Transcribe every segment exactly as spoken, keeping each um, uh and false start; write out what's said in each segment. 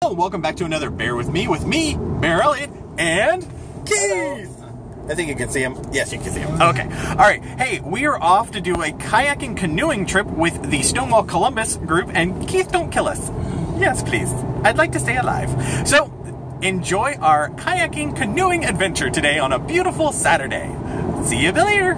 Hello, welcome back to another Bear With Me, with me, BearElliott, and Keith! I think you can see him. Yes, you can see him. Okay. Alright, hey, we are off to do a kayaking canoeing trip with the Stonewall Columbus group, and Keith, don't kill us. Yes, please. I'd like to stay alive. So, enjoy our kayaking canoeing adventure today on a beautiful Saturday. See you later!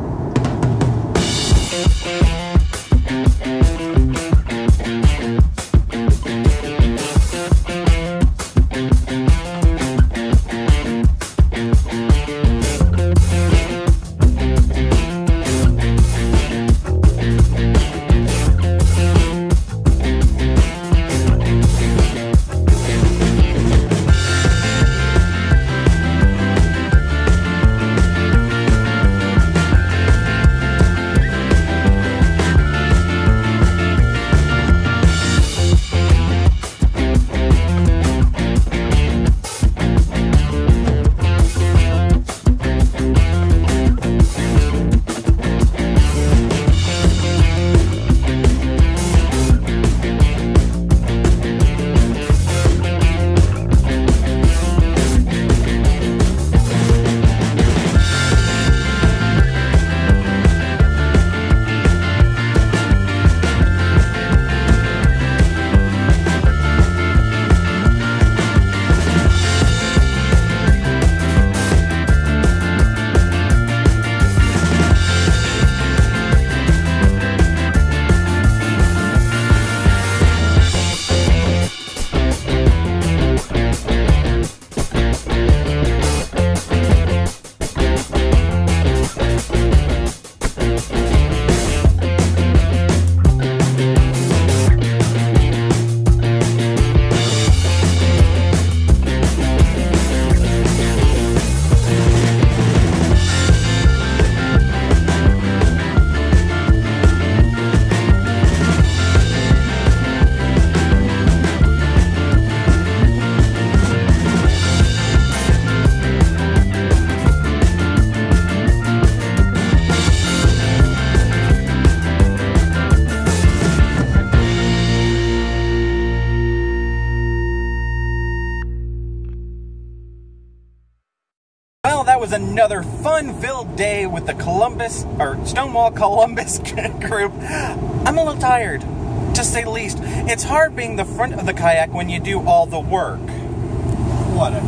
Well, that was another fun-filled day with the Columbus, or Stonewall Columbus group. I'm a little tired, to say the least. It's hard being the front of the kayak when you do all the work. Whatever.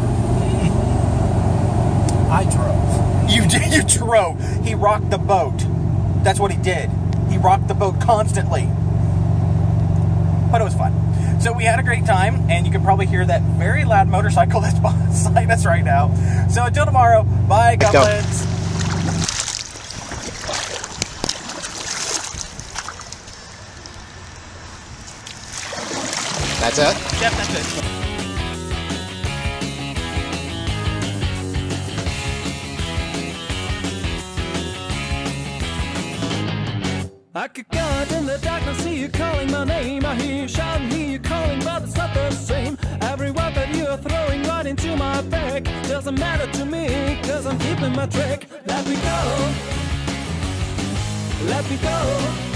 I drove. You did, you drove. He rocked the boat. That's what he did. He rocked the boat constantly. But it was fun. So we had a great time, and you can probably hear that very loud motorcycle that's beside us right now. So until tomorrow, bye, goblins. That's it? Yep, that's it. I could go out in the darkness, see you calling my name. I hear you shouting, hear you calling, but it's not the same. Every word that you are throwing right into my back doesn't matter to me, cause I'm keeping my track. Let me go, let me go.